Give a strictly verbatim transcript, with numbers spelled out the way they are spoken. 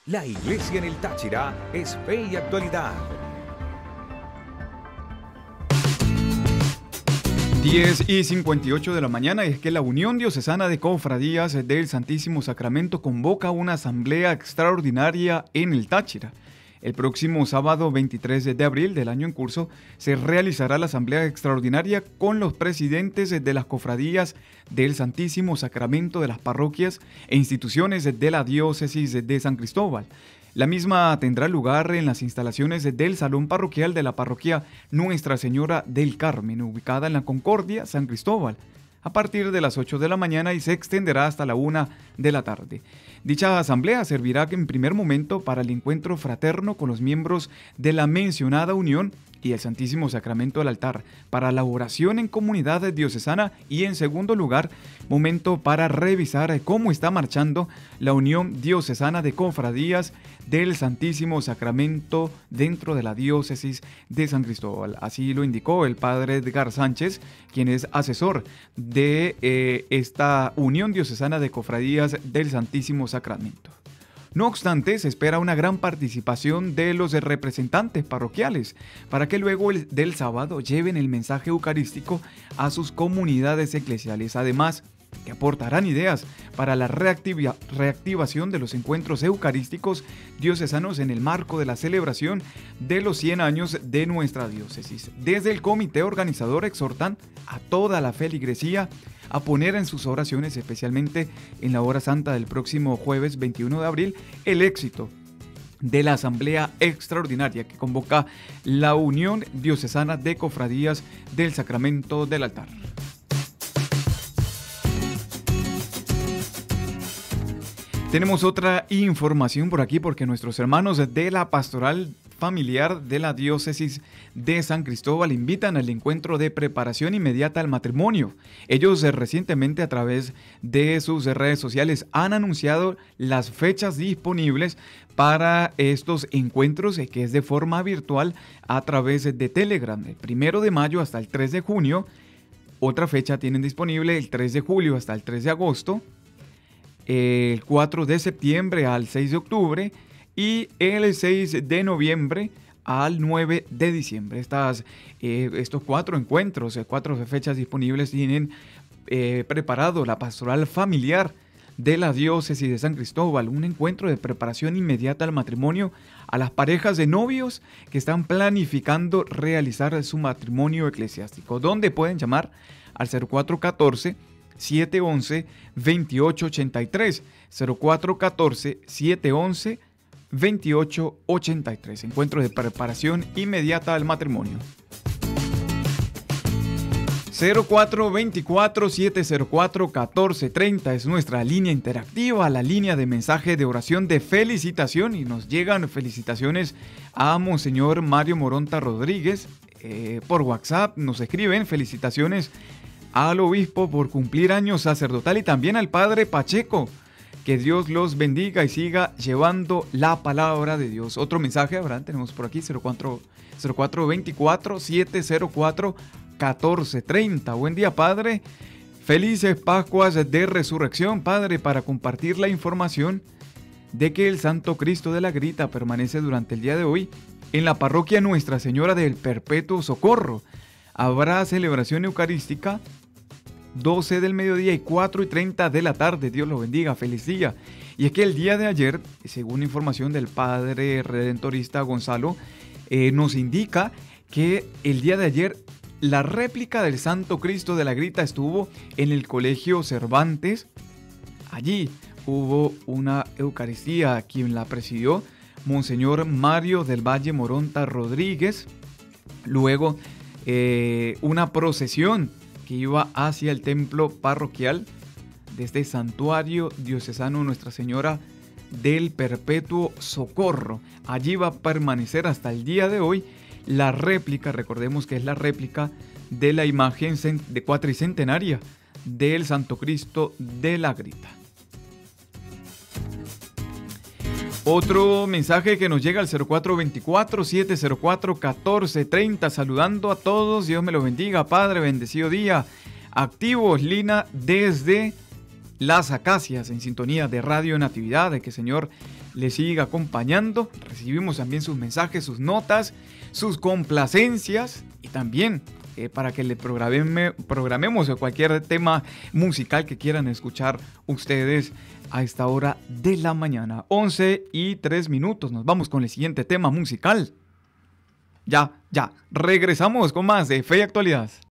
La Iglesia en el Táchira es fe y actualidad. diez y cincuenta y ocho de la mañana, y es que la Unión Diocesana de Cofradías del Santísimo Sacramento convoca una asamblea extraordinaria en el Táchira. El próximo sábado veintitrés de abril del año en curso se realizará la asamblea extraordinaria con los presidentes de las cofradías del Santísimo Sacramento de las parroquias e instituciones de la diócesis de San Cristóbal. La misma tendrá lugar en las instalaciones del Salón Parroquial de la parroquia Nuestra Señora del Carmen, ubicada en la Concordia, San Cristóbal, a partir de las ocho de la mañana y se extenderá hasta la una de la tarde. Dicha asamblea servirá en primer momento para el encuentro fraterno con los miembros de la mencionada unión y el Santísimo Sacramento al altar, para la oración en comunidad diocesana y, en segundo lugar, momento para revisar cómo está marchando la Unión Diocesana de Cofradías del Santísimo Sacramento dentro de la diócesis de San Cristóbal. Así lo indicó el padre Edgar Sánchez, quien es asesor de eh, esta Unión Diocesana de Cofradías del Santísimo Sacramento. No obstante, se espera una gran participación de los representantes parroquiales para que luego el, del sábado lleven el mensaje eucarístico a sus comunidades eclesiales. Además, que aportarán ideas para la reactiva, reactivación de los encuentros eucarísticos diocesanos en el marco de la celebración de los cien años de nuestra diócesis. Desde el comité organizador exhortan a toda la feligresía a poner en sus oraciones, especialmente en la hora santa del próximo jueves veintiuno de abril, el éxito de la asamblea extraordinaria que convoca la Unión Diocesana de Cofradías del Sacramento del Altar. Tenemos otra información por aquí, porque nuestros hermanos de la Pastoral Familiar de la Diócesis de San Cristóbal invitan al encuentro de preparación inmediata al matrimonio. Ellos eh, recientemente, a través de sus redes sociales, han anunciado las fechas disponibles para estos encuentros, eh, que es de forma virtual a través de Telegram, el primero de mayo hasta el tres de junio. Otra fecha tienen disponible el tres de julio hasta el tres de agosto, el cuatro de septiembre al seis de octubre y el seis de noviembre al nueve de diciembre. Estas, eh, estos cuatro encuentros, eh, cuatro fechas disponibles, tienen eh, preparado la Pastoral Familiar de la Diócesis de San Cristóbal, un encuentro de preparación inmediata al matrimonio a las parejas de novios que están planificando realizar su matrimonio eclesiástico, donde pueden llamar al cero cuatro uno cuatro, siete once, veintiocho ochenta y tres, cero cuatro uno cuatro, siete once, veintiocho ochenta y tres. Encuentro de preparación inmediata al matrimonio. cero cuatro dos cuatro, siete cero cuatro, uno cuatro tres cero es nuestra línea interactiva, la línea de mensaje de oración de felicitación, y nos llegan felicitaciones a Monseñor Mario Moronta Rodríguez eh, por WhatsApp. Nos escriben felicitaciones al obispo por cumplir años sacerdotal y también al padre Pacheco. Que Dios los bendiga y siga llevando la palabra de Dios. Otro mensaje, Abraham, tenemos por aquí, cero cuatro dos cuatro, siete cero cuatro, uno cuatro tres cero. Buen día, Padre. Felices Pascuas de Resurrección, Padre, para compartir la información de que el Santo Cristo de la Grita permanece durante el día de hoy en la parroquia Nuestra Señora del Perpetuo Socorro. Habrá celebración eucarística doce del mediodía y cuatro y treinta de la tarde. Dios los bendiga, feliz día. Y es que el día de ayer, según información del padre redentorista Gonzalo, eh, nos indica que el día de ayer la réplica del Santo Cristo de la Grita estuvo en el Colegio Cervantes. Allí hubo una Eucaristía, quien la presidió Monseñor Mario del Valle Moronta Rodríguez. Luego eh, una procesión que iba hacia el templo parroquial de este santuario diocesano Nuestra Señora del Perpetuo Socorro. Allí va a permanecer hasta el día de hoy la réplica, recordemos que es la réplica de la imagen de cuatricentenaria del Santo Cristo de la Grita. Otro mensaje que nos llega al cero cuatro dos cuatro, siete cero cuatro, uno cuatro tres cero, saludando a todos, Dios me los bendiga, Padre, bendecido día. Activos, Lina, desde Las Acacias en sintonía de Radio Natividad, de que el Señor le siga acompañando. Recibimos también sus mensajes, sus notas, sus complacencias y también eh, para que le programe, programemos cualquier tema musical que quieran escuchar ustedes a esta hora de la mañana. once y tres minutos. Nos vamos con el siguiente tema musical. Ya, ya. Regresamos con más de Fe y Actualidad.